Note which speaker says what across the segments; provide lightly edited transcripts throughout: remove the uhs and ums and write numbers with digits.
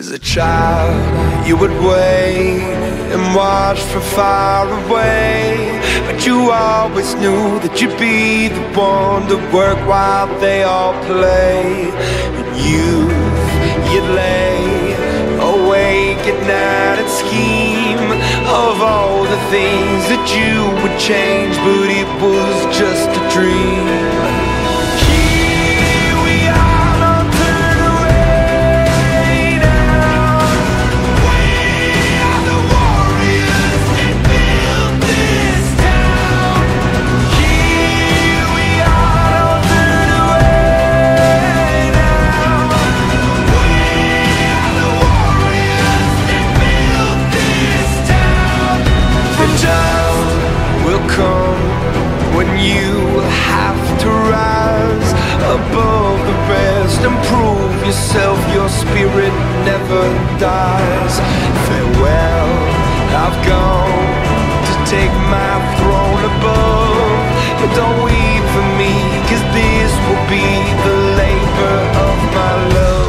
Speaker 1: As a child, you would wait and watch from far away, but you always knew that you'd be the one to work while they all play. And you'd lay awake at night and scheme of all the things that you would change, but it was just a dream. When you have to rise above the rest and prove yourself, your spirit never dies. Farewell, I've gone to take my throne above, but don't weep for me, 'cause this will be the labor of my love.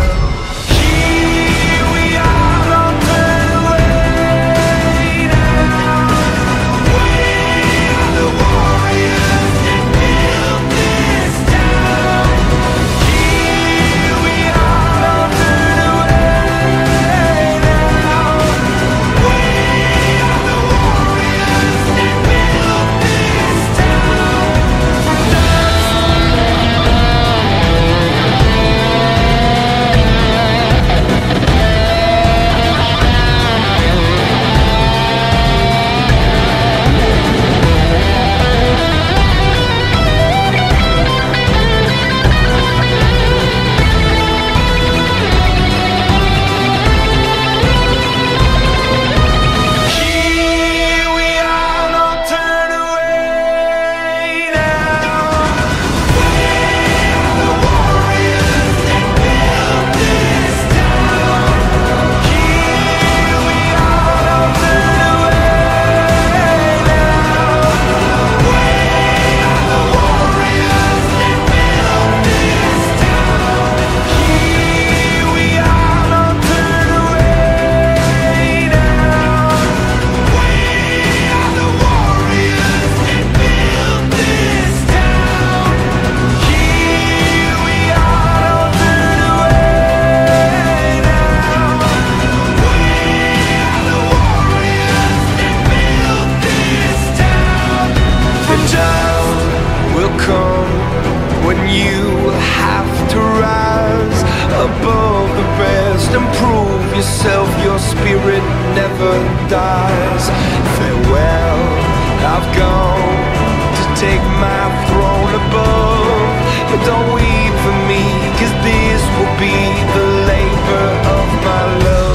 Speaker 1: When you have to rise above the rest and prove yourself, your spirit never dies. Farewell, I've gone to take my throne above, but don't weep for me, 'cause this will be the labor of my love.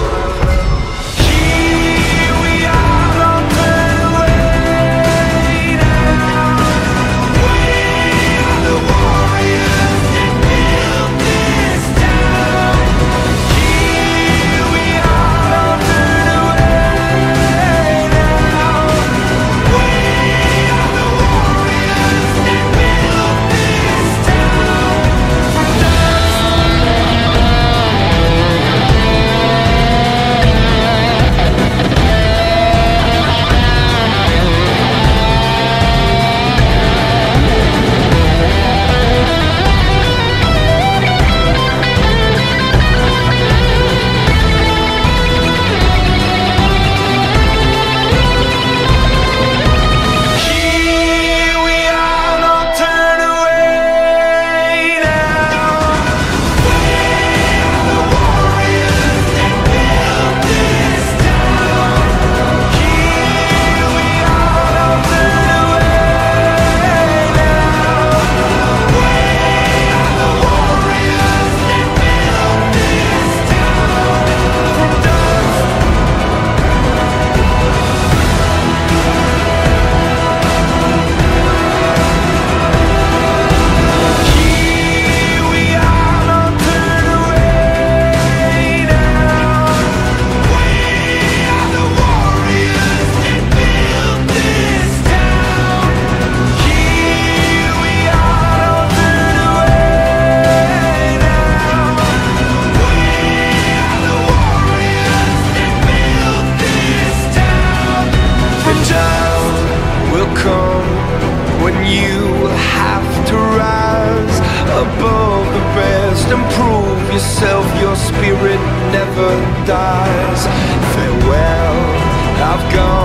Speaker 1: yourself, your spirit never dies. Farewell, I've gone